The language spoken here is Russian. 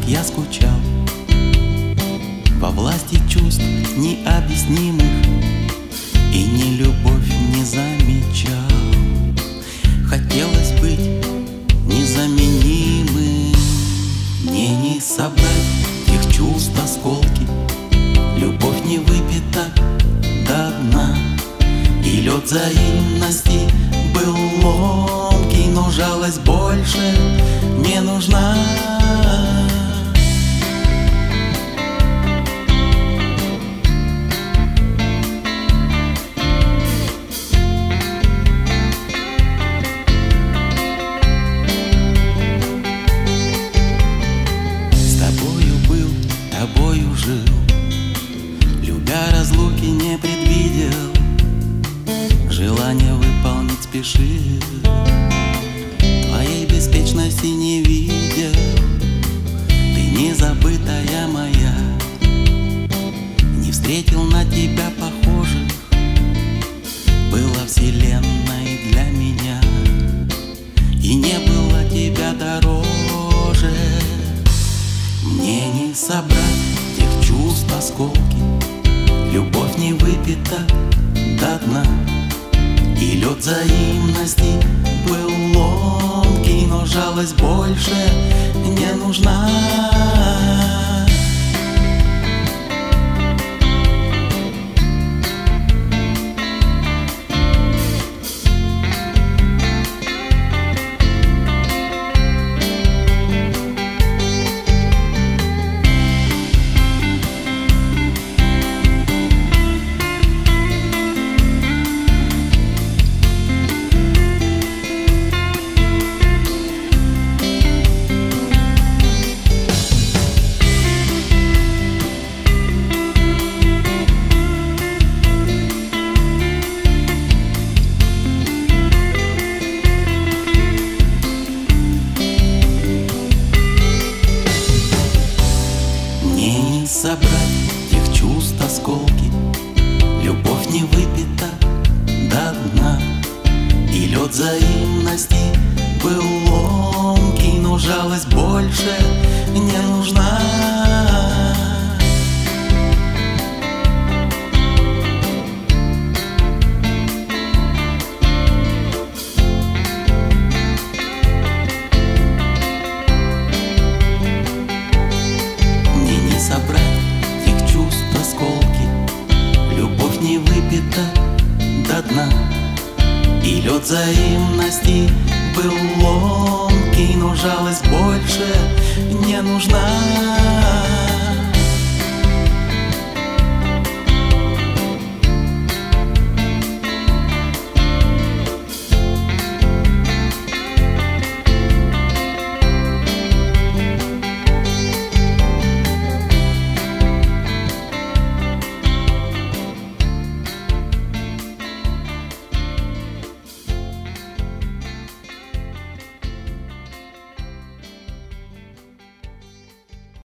я скучал во власти чувств необъяснимых и ни любовь не замечал. Хотелось быть незаменимым, мне не собрать их чувств осколки. Любовь не выпита до дна, и лед взаимности был ломкий, но жалость больше не нужна. С тобою был, тобою жил, любя разлуки не предвидел, желание выполнить спешил, твоей беспечности не видел. Ты не забытая моя, не встретил на тебя похожих, была вселенной для меня, и не было тебя дороже. Мне не собрать тех чувств осколки, любовь не выпита до дна, и лед взаимности был ломкий, но жалость больше не нужна. Собрать тех чувств осколки, любовь не выпита до дна, и лед взаимности был ломкий, но жалость больше не нужна. Собрать тех чувств осколки, любовь не выпита до дна, и лед взаимности был ломкий, но жалость больше не нужна.